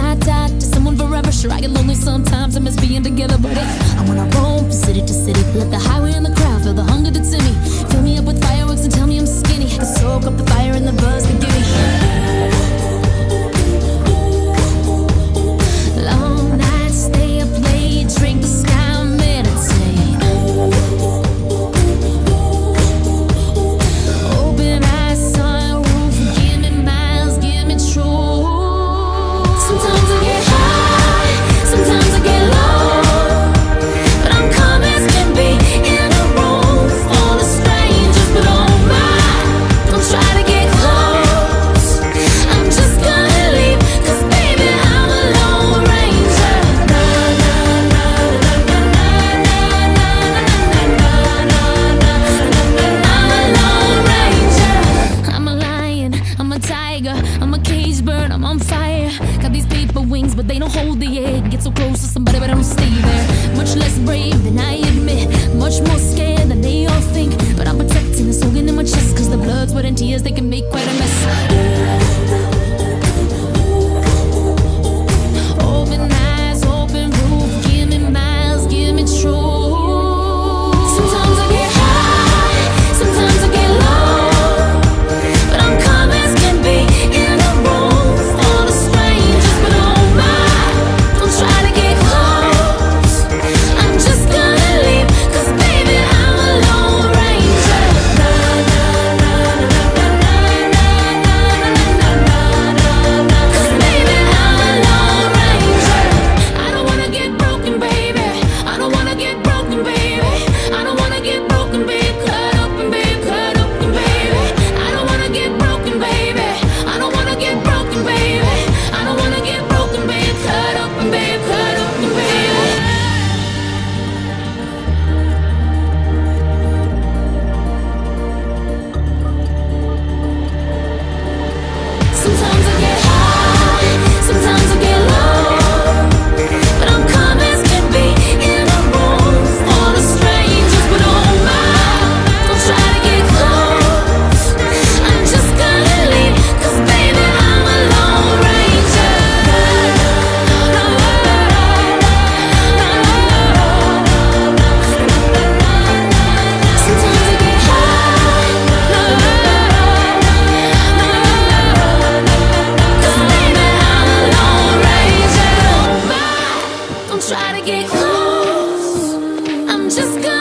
tied to someone forever. Sure, I get lonely sometimes, I miss being together, but I wanna roam from city to city. Let the highway and the crowd feel the hunger that's in me. Fill me up with fireworks and tell me I'm skinny. I can soak up the fire and the buzz they give me. Long nights, stay up late, drink the sky, meditate. Open eyes, sunroof, give me miles, give me truth. Sometimes I get high, sometimes I get low, but I'm calm as can be in a room full of strangers. But oh my, don't try to get close, I'm just gonna leave, 'cause baby I'm a lone ranger. Na na na na na na na na na na. I'm a lone ranger. I'm a lion, I'm a tiger, I'm a caged bird, I'm on fire. Got these paper wings, but they don't hold the air. Get so close to somebody, but I don't stay there. Much less brave than I admit, much more scared than they all think. But I'm protecting this organ in my chest, 'cause the blood, sweat, and tears, they can make quite a mess. Open eyes, open roof, give me miles, give me truth. Sometimes I get high, sometimes I get low, but I'm calm as can be in a room full of strangers. But oh my, don't try to get close, I'm just gonna leave, 'cause baby I'm a lone ranger. Na na na na na na na na na. 'Cause baby I'm a lone ranger. I don't wanna get broken, baby. I don't wanna get broken, baby. I don't wanna get broken, baby. Cut open, baby. Cut open, baby. I don't wanna get broken, baby. I don't wanna get broken, baby. I don't wanna get broken, baby. Cut open, baby. Cut open, baby. Sometimes I get high, sometimes I get low, but I'm calm as can be in a room full of strangers. But oh my, don't try to get close, I'm just gonna leave, 'cause baby I'm a lone ranger. Sometimes I get high, 'cause baby I'm a lone ranger. Don't try to get close, I'm just gonna